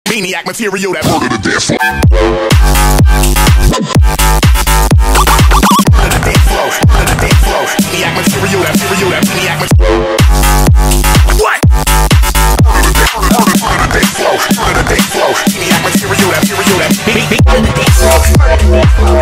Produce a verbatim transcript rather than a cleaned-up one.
Maniac material that murder the dance floor. Murder the dance floor. Murder the dance floor. Maniac material that material that maniac material. What? Murder the dance floor. Murder the dance floor. Maniac material that material that. Murder the dance floor.